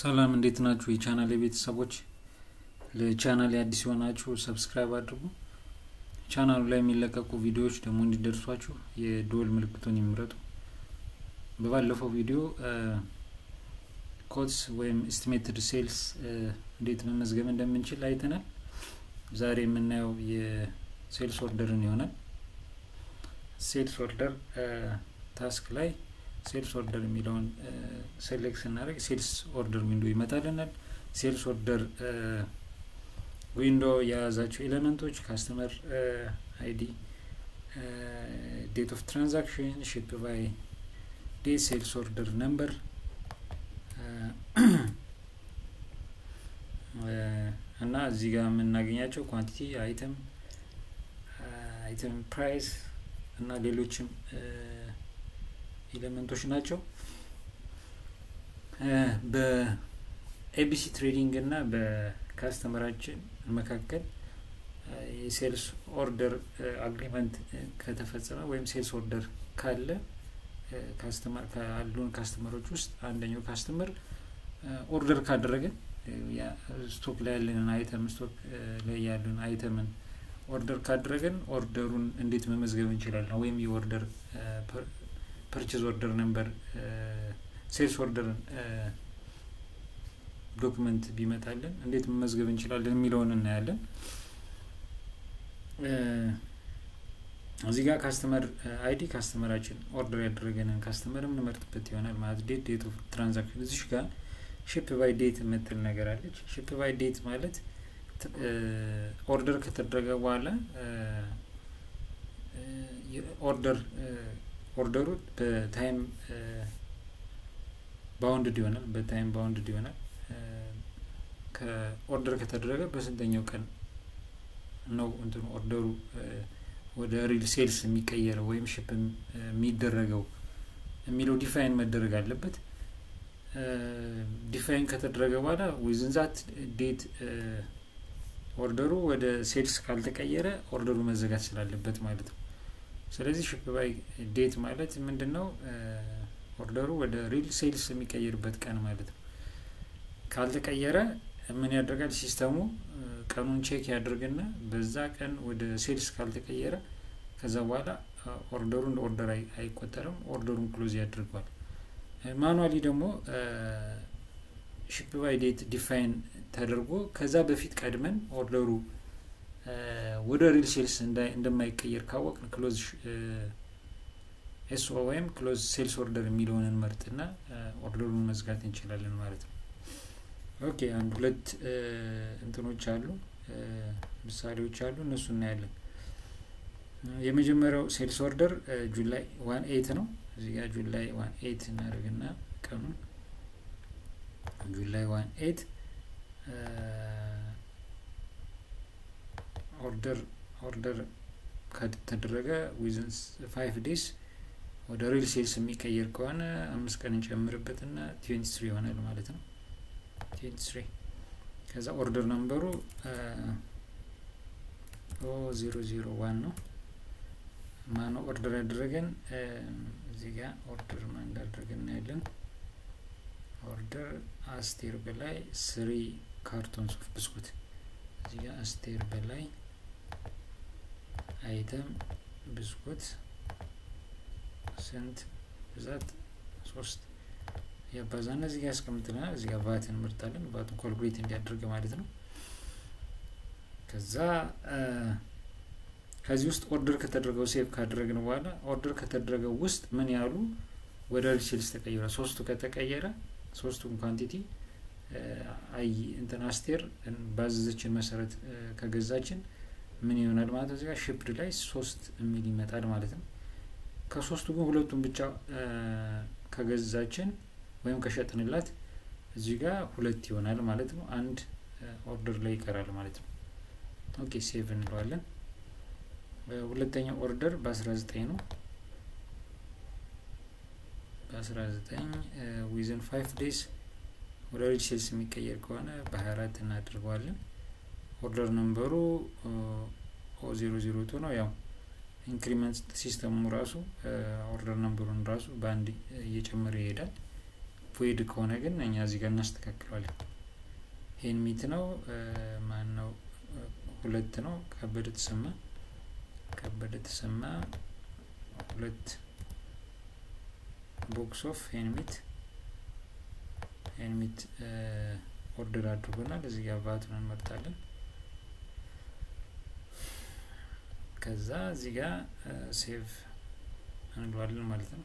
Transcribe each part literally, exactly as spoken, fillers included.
ሰላም እንዴት ናችሁ የቻናሌ ቤተሰቦች ለቻናሌ አዲስ ሆናችሁ ሰብስክራይብ አድርጉ ቻናሉ ላይ የሚለቀቁ ቪዲዮዎች ደግሞ እንዲደርሷችሁ የዶል ምልክቱን ይምረጡ በባለፈው ቪዲዮ ኮትስ ወይም ኤስቲሜትድ ሴልስ እንዴት መመዝገብ እንደምንችል አይተናል ዛሬ የምናየው የሴልስ ኦርደርን ይሆናል ሴልስ ኦርደር ታስክ ላይ ሴልስ ኦርደር የሚለውን ሴሌክት እናደርግ ሴልስ ኦርደር ዊንዶ ይመጣልናል ሴልስ ኦርደር ዊንዶ ያዛቸው ኤሌመንቶች ካስተመር አይዲ ዴት ኦፍ ትራንዛክሽን ሺፕ ባይ ዴት ሴልስ ኦርደር ነምበር እና እዚህ ጋር የምናገኛቸው ኳንቲቲ አይተም አይተም ፕራይስ እና ሌሎችም ኤሌመንቶች ናቸው በኤቢሲ ትሬዲንግ እና በካስተመራችን መካከል የሴልስ ኦርደር አግሪመንት ከተፈጸመ ወይም ሴልስ ኦርደር ካለ ካስተመር ካሉን ካስተመሮች ውስጥ አንደኛው ካስተመር ኦርደር ካደረገ ያ ስቶክ ላይ ያለን አይተም ስቶክ ላይ ያለን አይተምን ኦርደር ካደረገን ኦርደሩን እንዴት መመዝገብ እንችላለን ወይም የኦርደር purchase order number sales order document ቢመጣልን እንዴት መመዝገብ እንችላለን የሚለውን እናያለን እዚህ ጋር ካስተመር አይዲ ካስተመራችን ኦርደር ያደረገንን ካስተመርም እንመርጥበት ይሆናል ማለት ዴት ዴት ኦፍ ትራንዛክሽን እዚህ ጋር ሺፕ ባይ ዴት የምትል ነገር አለች ሺፕ ባይ ዴት ማለት ኦርደር ከተደረገ በኋላ ኦርደር ኦርደሩ በታይም ባውንድድ ይሆናል በታይም ባውንድድ ይሆናል ከኦርደር ከተደረገ በስንተኛው ቀን ነው እንትን ኦርደሩ ወደ ሪል ሴልስ የሚቀየረው ወይም ሺፕ የሚደረገው የሚለው ዲፋይን መደረግ አለበት ዲፋይን ከተደረገ በኋላ within that date ኦርደሩ ወደ ሴልስ ካልተቀየረ ኦርደሩ መዘጋት ስላለበት ማለት ነው ስለዚህ ሺፕ ባይ ዴት ማለት ምንድነው ኦርደሩ ወደ ሪል ሴልስ የሚቀየርበት ቀን ማለት ነው ካልተቀየረ ምን ያደርጋል ሲስተሙ ቀኑን ቼክ ያደርግና በዛ ቀን ወደ ሴልስ ካልተቀየረ ከዛ በኋላ ኦርደሩ እንደ ኦርደር አይቆጠርም ኦርደሩን ክሎዝ ያደርጋል ማኑዋሊ ደግሞ ሺፕ ባይ ዴት ዲፋይን ተደርጎ ከዛ በፊት ቀድመን ኦርደሩ ወደ ሪል ሴልስ እንደማይቀየር ካወቅን ክሎዝ ኤስኦ ወይም ክሎዝ ሴልስ ኦርደር የሚለውን እንመርጥና ኦርደሩን መዝጋት እንችላለን ማለት ነው ኦኬ አንድ ሁለት እንትኖች አሉ ምሳሌዎች አሉ እነሱ እናያለን የመጀመሪያው ሴልስ ኦርደር ጁላይ eighteen ነው እዚህ ጋር ጁላይ eighteen እናደርግና ቀኑን ጁላይ eighteen order order ከተደረገ within five days ወደ ሪል ሴልስ የሚቀየር ከሆነ አምስት ቀን እንጨምርበትና twenty-three ይሆናል ማለት ነው twenty-three ከዛ ኦርደር ነምበሩ zero zero one ነው ማን ኦርደር ያደረገን እዚህ ጋር ኦርደር ማን እንዳደረገን ያለን ኦርደር አስቴር በላይ three ካርቶንስ ኦፍ ብስኩት እዚህ ጋር አስቴር በላይ አይተም ብስኩት ስንት ብዛት ሶስት ያባዛና እዚህ ጋር ያስቀምጥልናል እዚህ ጋር ቫትን እንመርጣለን ቫቱን ካልኩሌት እንዲያደርግ ማለት ነው ከዛ ከዚህ ውስጥ ኦርደር ከተደረገው ሴቭ ካደረግን በኋላ ኦርደር ከተደረገው ውስጥ ምን ያሉ ወደ ሪል ሴልስ ተቀየረ ሶስቱ ከተቀየረ ሶስቱን ኳንቲቲ አይ እንትን አስቴር ባዘዘችን መሰረት ከገዛችን ምን ይሆናል ማለት እዚህ ጋር ሺፕድ ላይ ሶስት ሚሊ ይመጣል ማለት ነው ከሶስቱ ግን ሁለቱን ብቻ ከገዛችን ወይም ከሸጥንላት እዚህ ጋር ሁለት ይሆናል ማለት ነው አንድ ኦርደር ላይ ይቀራል ማለት ነው ኦኬ ሴቭ እንለዋለን ሁለተኛው ኦርደር በ19 ነው በ19 within five days ወደ ሪል ሴልስ የሚቀየር ከሆነ በ24 እናደርገዋለን ኦርደር ነምበሩ zero zero two ነው ያው ኢንክሪመንት ሲስተሙ ራሱ ኦርደር ነምበሩን ራሱ ባንድ እየጨመረ ይሄዳል void ከሆነ ግን እኛ እዚህ ጋር እናስተካክለዋለን ይሄን ሚት ነው ማን ነው ሁለት ነው ከበደ ተሰማ ከበደ ተሰማ ሁለት box of ይሄን ሚት ይሄን ሚት ኦርደር አድርጎናል እዚህ ጋር ቫቱን እንመርጣለን ከዛ እዚህ ጋር ሴቭ እንለዋለን ማለት ነው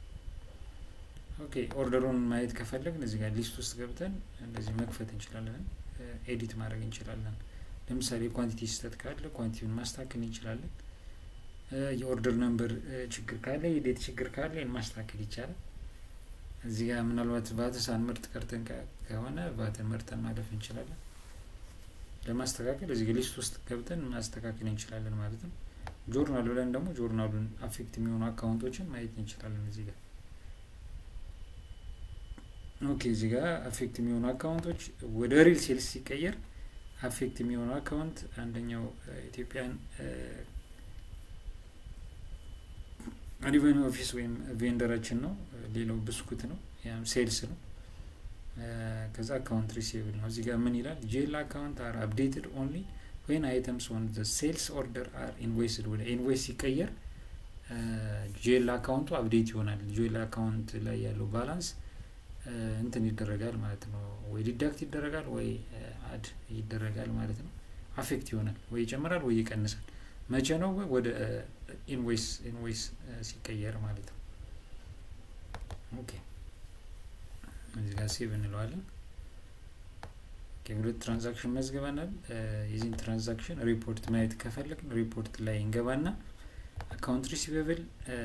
ኦኬ ኦርደሩን ማየት ከፈለግን እዚህ ጋር ሊስት ውስጥ ገብተን እንደዚህ መክፈት እንችላለን ኤዲት ማድረግ እንችላለን ለምሳሌ ኳንቲቲ ስቴት ካለ ኳንቲቲውን ማስተካከል እንችላለን የኦርደር ነምበር ችግር ካለ የዴት ችግር ካለ ማስተካከል ይቻላል እዚህ ጋር ምናልባት ቫትሳን ምርጥ ቀርተን ከሆነ ቫትን ምርጠን ማለፍ እንችላለን ለማስተካከል እዚህ ሊስት ውስጥ ገብተን ማስተካከል እንችላለን ማለት ነው ጆርናል ብለን ደግሞ ጆርናሉን አፌክት የሚሆኑ አካውንቶችን ማየት እንችላለን እዚህ ጋር ኦኬ እዚህ ጋር አፌክት የሚሆኑ አካውንቶች ወደ ሪል ሴልስ ሲቀየር አፌክት የሚሆኑ አካውንት አንደኛው ኢትዮጵያን ሪቨኒው ኦፊስ ወይም ቬንደራችን ነው ሌላው ብስኩት ነው ያም ሴልስ ነው ከዛ አካውንት ሪሲቨብል ነው እዚህ ጋር ምን ይላል ጄል አካውንት አር አፕዴትድ ኦንሊ when items on the sales order are invoiced ወደ ኢንቮይስ ሲቀየር ጄል አካውንቱ አፕዴት ይሆናል ጄል አካውንት ላይ ያለው ባላንስ እንትን ይደረጋል ማለት ነው ወይ ዲዳክት ይደረጋል ወይ አድ ይደረጋል ማለት ነው አፌክት ይሆናል ወይ ይጨምራል ወይ ይቀንሳል መቼ ነው ወደ ኢንቮይስ ኢንቮይስ ሲቀየር ማለት ነው ኦኬ እዚህ ጋር ሴቭ እንለዋለን ኦኬ ሁለት ትራንዛክሽን መዝገበናል የዚህን ትራንዛክሽን ሪፖርት ማየት ከፈለግን ሪፖርት ላይ እንገባና አካውንት ሪሲቨብል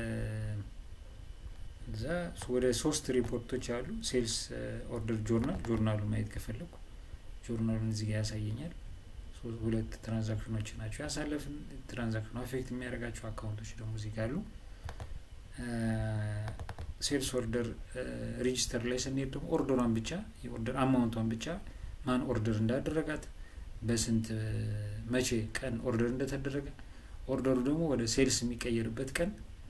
እዛ ወደ ሶስት ሪፖርቶች አሉ ሴልስ ኦርደር ጆርናል ጆርናሉን ማየት ከፈለኩ ጆርናሉን እዚህ ጋር ያሳየኛል ሁለት ትራንዛክሽኖች ናቸው ያሳለፍን ትራንዛክሽኑ አፌክት የሚያደርጋቸው አካውንቶች ደግሞ እዚህ ጋር አሉ ሴልስ ኦርደር ሬጂስተር ላይ ስንሄድ ደግሞ ኦርደሯን ብቻ የኦርደር አማውንቷን ብቻ ማን ኦርደር እንዳደረጋት በስንት መቼ ቀን ኦርደር እንደተደረገ ኦርደሩ ደግሞ ወደ ሴልስ የሚቀየርበት ቀን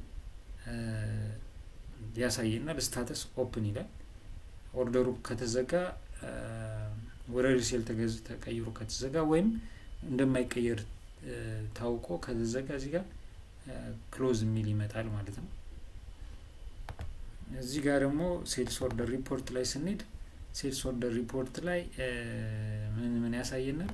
ያሳየናል ስታተስ ኦፕን ይላል ኦርደሩ ከተዘጋ ወደ ሪሴል ተገዝ ተቀይሮ ከተዘጋ ወይም እንደማይቀየር ታውቆ ከተዘጋ እዚህ ጋር ክሎዝ ሚል ይመጣል ማለት ነው እዚህ ጋር ደግሞ ሴልስ ኦርደር ሪፖርት ላይ ስንሄድ ሴልስ ኦርደር ሪፖርት ላይ ምን ምን ያሳየናል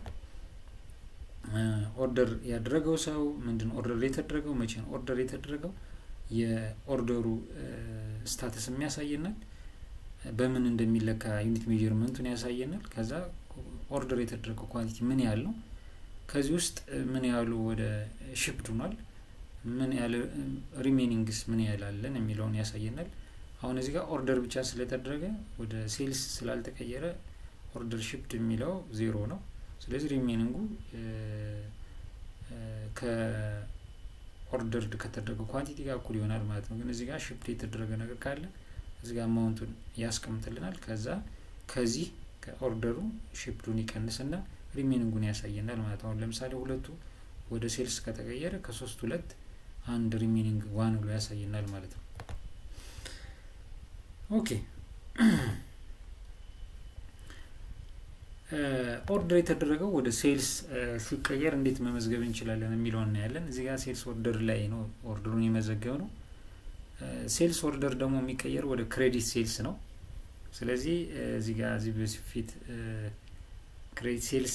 ኦርደር ያደረገው ሰው ምንድነው ኦርደር የተደረገው መቼ ነው ኦርደር የተደረገው የኦርደሩ ስታተስ የሚያሳየናል በምን እንደሚለካ ዩኒት ሜዠርመንቱን ያሳየናል ከዛ ኦርደር የተደረገው ኳንቲቲ ምን ያህል ነው ከዚህ ውስጥ ምን ያህሉ ወደ ሺፕድ ሆኗል ምን ያህል ሪሜኒንግስ ምን ያህል አለን የሚለውን ያሳየናል አሁን እዚህ ጋር ኦርደር ብቻ ስለተደረገ ወደ ሴልስ ስላልተቀየረ ኦርደር ሺፕድ የሚለው ዜሮ ነው ስለዚህ ሪሜኒንጉ ከ ኦርደር ከተደረገው ኳንቲቲ ጋር እኩል ይሆናል ማለት ነው ግን እዚህ ጋር ሺፕድ የተደረገ ነገር ካለ እዚህ ጋር አማውንቱን ያስቀምጥልናል ከዛ ከዚህ ከኦርደሩ ሺፕዱን ይቀንስና ሪሜኒንጉን ያሳየናል ማለት ነው ለምሳሌ ሁለቱ ወደ ሴልስ ከተቀየረ ከሶስት ሁለት አንድ ሪሜኒንግ ዋን ብሎ ያሳየናል ማለት ነው ኦኬ ኦርደር የተደረገው ወደ ሴልስ ሲቀየር እንዴት መመዝገብ እንችላለን የሚለውን እናያለን እዚህ ጋር ሴልስ ኦርደር ላይ ነው ኦርደሩን የመዘገበው ነው ሴልስ ኦርደር ደግሞ የሚቀየር ወደ ክሬዲት ሴልስ ነው ስለዚህ እዚህ ጋር እዚህ በፊት ክሬዲት ሴልስ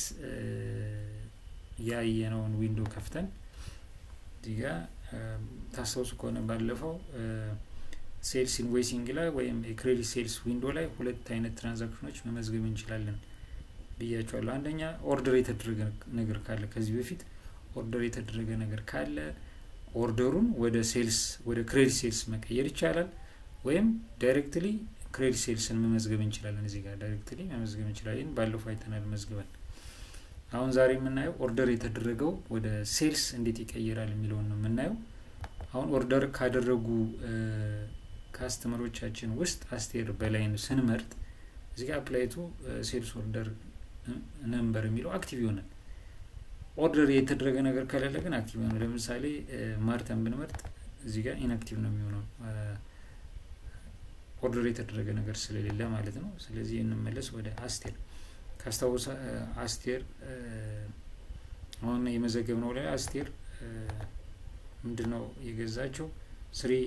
ያየነውን ዊንዶ ከፍተን እዚህ ጋር ታስታውሱ ከሆነ ባለፈው ሴልስ ኢንቮይሲንግ ላይ ወይም የክሬዲት ሴልስ ዊንዶ ላይ ሁለት አይነት ትራንዛክሽኖች መመዝገብ እንችላለን ብያቸዋለሁ አንደኛ ኦርደር የተደረገ ነገር ካለ ከዚህ በፊት ኦርደር የተደረገ ነገር ካለ ኦርደሩን ወደ ሴልስ ወደ ክሬዲት ሴልስ መቀየር ይቻላል ወይም ዳይሬክትሊ ክሬዲት ሴልስን መመዝገብ እንችላለን እዚህ ጋር ዳይሬክትሊ መመዝገብ እንችላለን ባለፈው አይተናል መዝገበን አሁን ዛሬ የምናየው ኦርደር የተደረገው ወደ ሴልስ እንዴት ይቀየራል የሚለው ነው የምናየው አሁን ኦርደር ካደረጉ ካስተመሮቻችን ውስጥ አስቴር በላይን ስንመርጥ እዚህ ጋር አፕላይ ቱ ሴልስ ኦርደር ነምበር የሚለው አክቲቭ ይሆናል ኦርደር የተደረገ ነገር ከሌለ ግን አክቲቭ ነው ለምሳሌ ማርተን ብንመርጥ እዚህ ጋር ኢንአክቲቭ ነው የሚሆነው ኦርደር የተደረገ ነገር ስለሌለ ማለት ነው ስለዚህ እንመለስ ወደ አስቴር ካስታውሳ አስቴር አሁን የመዘገብነው ላይ አስቴር ምንድነው የገዛቸው three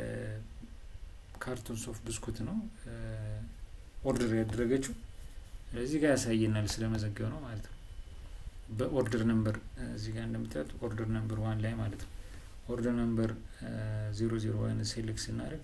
ካርቶንስ ኦፍ ብስኩት ነው ኦርደር ያደረገችው ስለዚህ ጋር ያሳየናል ስለመዘገብ ነው ማለት ነው በኦርደር ነምበር እዚህ ጋር እንደምታዩት ኦርደር ነምበር one ላይ ማለት ነው ኦርደር ነምበር zero zero one ሴሌክት ስናደርግ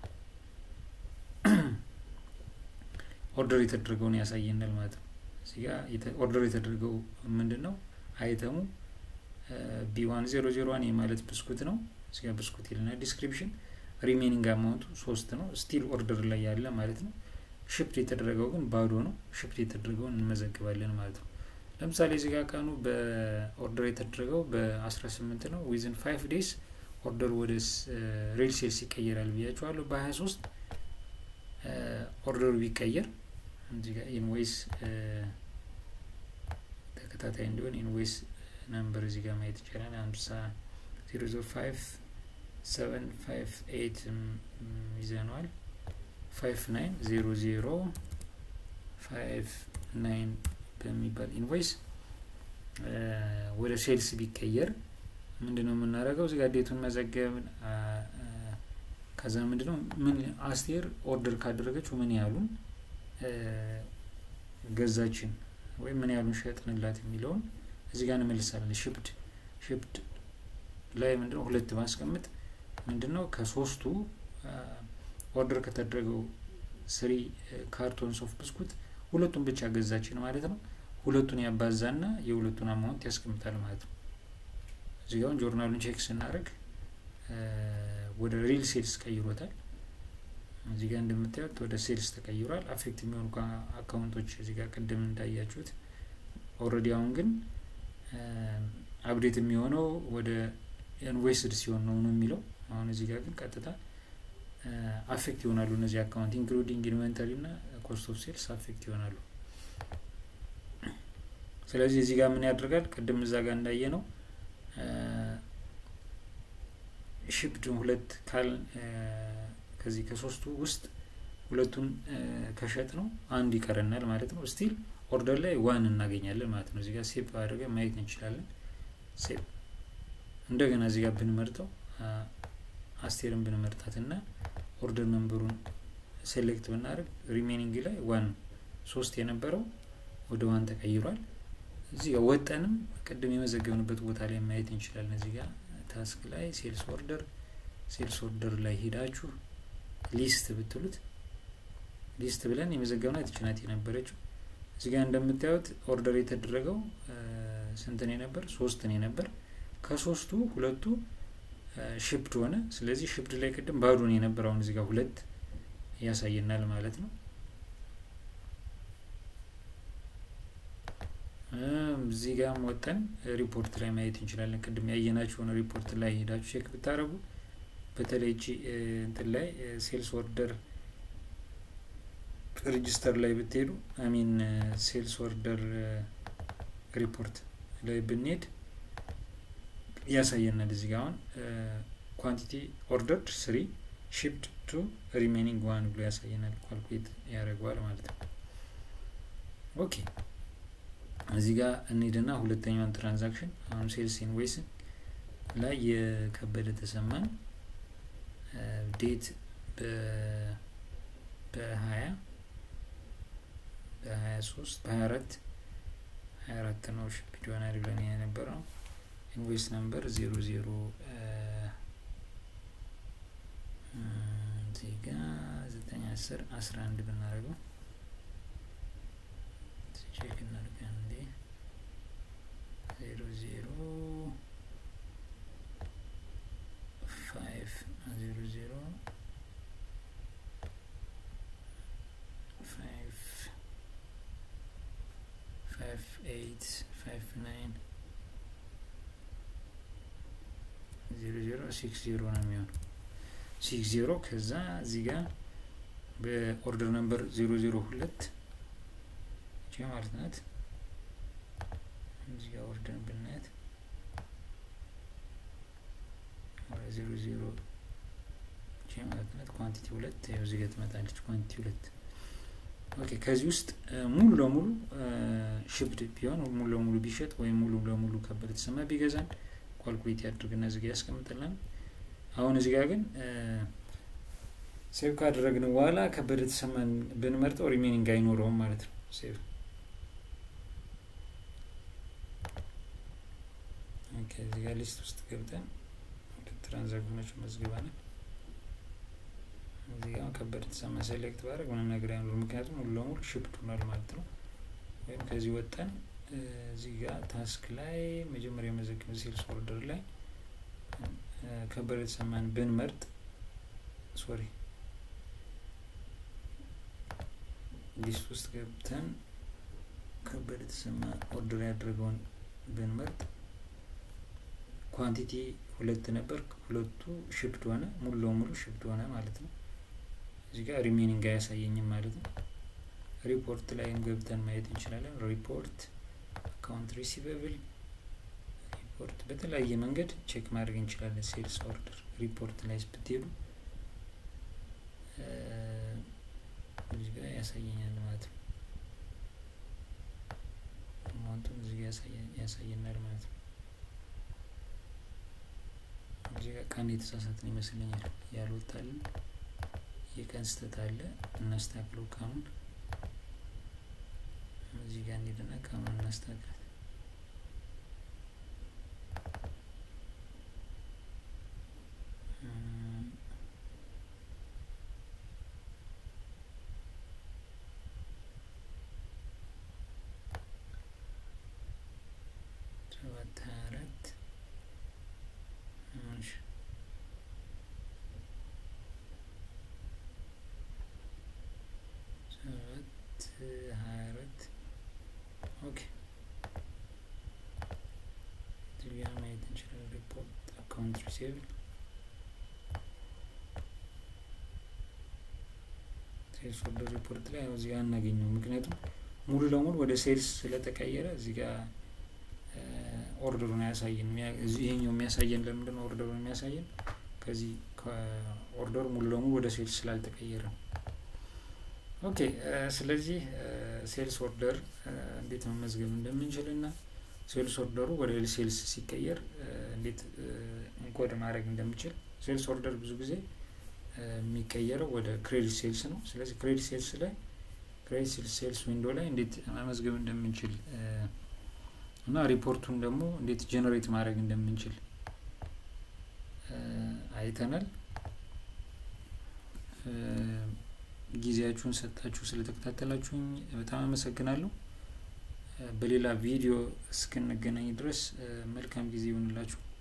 ኦርደር የተደረገው ነው ያሳየናል ማለት ነው እዚህ ጋር ኦርደር የተደረገው ምንድነው አይተሙ B one zero zero one የማለት ብስኩት ነው እዚህ ጋር ብስኩት ይልና ዲስክሪፕሽን ሪሜኒንግ አማውንቱ three ነው ስቲል ኦርደር ላይ ያለ ማለት ነው ሽፕት የተደረገው ግን ባዶ ነው ሽፕት የተደረገው እንመዘግባለን ማለት ነው ለምሳሌ እዚህ ጋር ቀኑ በኦርደር የተደረገው በ18 ነው within five days ኦርደር ወደ ሪል ሴልስ ይቀየራል ብያችኋለሁ በ23 ኦርደሩ ቢቀየር እዚህ ጋር ኢንቮይስ ተከታታይ እንዲሆን ኢንቮይስ ነምበር እዚህ ጋር ማየት ይችላል fifty zero zero five seven five eight ይዘናል five nine zero zero five nine በሚባል ኢንቮይስ ወደ ሴልስ ቢቀየር ምንድነው የምናደርገው እዚህ ጋር ዴቱን መዘገብ ከዛ ምንድነው ምን አስቴር ኦርደር ካደረገችው ምን ያሉን ገዛችን ወይ ምን ያሉን ሸጥንላት የሚለውን እዚህ ጋር እንመልሳለን shipped shipped ላይ ምንድነው ሁለት ማስቀመጥ ምንድነው ከሶስቱ ኦርደር ከተደረገው three ካርቶንስ ኦፍ ብስኩት ሁለቱን ብቻ ገዛችን ማለት ነው ሁለቱን ያባዛና የሁለቱን አማውንት ያስቀምጣል ማለት ነው እዚህ ጋር ጆርናሉን ቼክ ስናደርግ ወደ ሪል ሴልስ ቀይሮታል እዚህ ጋር እንደምታዩት ወደ ሴልስ ተቀይሯል አፌክት የሚሆኑ አካውንቶች እዚህ ጋር ቀደም እንዳያችሁት ኦሬዲ አሁን ግን አፕዴት የሚሆነው ወደ ኢንቮይስድ ሲሆን ነው ነው የሚለው አሁን እዚህ ጋር ግን ቀጥታ አፌክት ይሆናሉ እነዚህ አካውንት ኢንክሉዲንግ ኢንቨንተሪ እና ኮስት ኦፍ ሴልስ አፌክት ይሆናሉ ስለዚህ እዚህ ጋር ምን ያደርጋል ቀደም እዛ ጋር እንዳየነው shipped ሁለት ካል ከዚህ ከሶስቱ ውስጥ ሁለቱን ከሸጥ ነው አንድ ይቀርናል ማለት ነው ስቲል ኦርደር ላይ one እናገኛለን ማለት ነው እዚህ ጋር ሴቭ አድርገን ማየት እንችላለን ሴቭ እንደገና እዚህ ጋር ብንመርጠው አስቴርን ብንመርጣትና ኦርደር ነምበሩን ሴሌክት ብናደርግ ሪሜኒንግ ላይ one three የነበረው ወደ one ተቀይሯል እዚህ ጋር ወጣንም ቀደም የመዘገብንበት ቦታ ላይ ማየት እንችላለን እዚህ ጋር ታስክ ላይ ሴልስ ኦርደር ሴልስ ኦርደር ላይ ሄዳችሁ ሊስት ብትሉት ሊስት ብለን የመዘገብነው እቺናት የነበረችው እዚህ ጋር እንደምታዩት ኦርደር የተደረገው ስንት ነው ነበር three ነው ነበር ከሶስቱ ሁለቱ shipped ሆነ ስለዚህ shipped ላይ ቀደም ባዶ ነው የነበረው አሁን እዚህ ጋር ሁለት ያሳየናል ማለት ነው እዚህ ጋር ወጣን ሪፖርት ላይ ማየት እንችላለን ቀደም ያየናችሁ ነው ሪፖርት ላይ ሄዳችሁ ቼክ ብታረጉ በተለይ እቺ እንትን ላይ ሴልስ ኦርደር ሬጂስተር ላይ ብትሄዱ አይ ሚን ሴልስ ኦርደር ሪፖርት ላይ ብንሄድ ያሳየናል እዚህ ጋር አሁን ኳንቲቲ ኦርደርድ three shipped to remaining one ብሎ ያሳየናል ካልኩሌት ያደርጋል ማለት ነው ኦኬ እዚህ ጋር እንሂድና ሁለተኛውን ትራንዛክሽን አሁን ሴልስ ኢንቮይስ ላይ የከበደ ተሰማን ዴት በ በ20 በ23 በ24 24 ነው ሽፕ ዲዮናሪ ብለን የነበረው ኢንቮይስ ነምበር zero zero እዚህ ጋር nine ten eleven ብናደርገው ቼክ እናድርገን እንዴ zero zero five zero zero five five eight five nine zero zero six zero ነው የሚሆነው six zero ከዛ እዚህ ጋር በኦርደር ነምበር zero zero two ማለት ነው እዚህ ጋር ኦርደር ብናት zero zero ማለት ነው ኳንቲቲ ሁለት እዚህ ጋር ትመጣለች ኳንቲቲ ሁለት ኦኬ ከዚህ ውስጥ ሙሉ ለሙሉ ሽፕድ ቢሆን ሙሉ ለሙሉ ቢሸጥ ወይ ሙሉ ለሙሉ ከበደ ተሰማ ቢገዛን ኳልኩሌት ያድርግና እዚህ ጋር ያስቀምጥልናል አሁን እዚህ ጋር ግን ሴቭ ካደረግን በኋላ ከበደ ተሰማን ብንመርጠው ሪሜኒንግ አይኖረውም ማለት ነው ሴቭ ኦኬ እዚህ ጋር ሊስት ውስጥ ገብተን ትራንዛክሽኖች መዝግባለን እዚህ ጋር ከበደ ተሰማ ሴሌክት ባደርግ ምንም ነገር አይኖርም ምክንያቱም ሙሉ ለሙሉ ሽፕድ ሆኗል ማለት ነው ወይም ከዚህ ወጣን እዚህ ጋር ታስክ ላይ መጀመሪያ መዘግብ ሴልስ ኦርደር ላይ ከበደ ተሰማን ብንመርጥ ሶሪ ሊስት ውስጥ ገብተን ከበደ ተሰማ ኦርደር ያደረገውን ብንመርጥ ኳንቲቲ ሁለት ነበር ሁለቱ ሽፕድ ሆነ ሙሉ ለሙሉ ሽፕድ ሆነ ማለት ነው እዚህ ጋር ሪሜኒንግ ያሳየኝም ማለት ነው ሪፖርት ላይ ገብተን ማየት እንችላለን ሪፖርት አካውንት ሪሲቨብል ሪፖርት በተለያየ መንገድ ቼክ ማድረግ እንችላለን ሴልስ ኦርደር ሪፖርት ላይ ስትሄዱ እዚህ ጋር ያሳየኛል ማለት ነው አማውንቱን እዚህ ጋር ያሳየናል ማለት ነው እዚህ ጋር ቀን የተሳሳተን ይመስለኛል ያልወጣል የቀን ስህተት አለ እናስተካክለው ቀኑን እዚህ ጋር እንሂድና ቀኑን እናስተካክል ኦኬ እዚህ ጋር ማየት እንችላለን ሪፖርት አካውንት ሪሲቨብል ሴልስ ኦርደር ሪፖርት ላይ እዚህ ጋር እናገኘው ምክንያቱም ሙሉ ለሙሉ ወደ ሴልስ ስለተቀየረ እዚህ ጋር ኦርደሩን ያሳየን ይሄኛው የሚያሳየን ለምንድነው ኦርደሩን የሚያሳየን ከዚህ ከኦርደሩ ሙሉ ለሙሉ ወደ ሴልስ ስላልተቀየረ ኦኬ ስለዚህ ሴልስ ኦርደር እንዴት መመዝገብ እንደምንችልና ሴልስ ኦርደሩ ወደ ሴልስ ሲቀየር እንዴት ኢንኮድ ማድረግ እንደምንችል ሴልስ ኦርደር ብዙ ጊዜ የሚቀየረው ወደ ክሬዲት ሴልስ ነው ስለዚህ ክሬዲት ሴልስ ላይ ክሬዲት ሴልስ ሴልስ ዊንዶው ላይ እንዴት መመዝገብ እንደምንችል እና ሪፖርቱን ደግሞ እንዴት ጀነሬት ማድረግ እንደምንችል አይተናል ጊዜያችሁን ሰጣችሁ ስለተከታተላችሁኝ በጣም አመሰግናለሁ በሌላ ቪዲዮ እስክንገናኝ ድረስ መልካም ጊዜ ይሁንላችሁ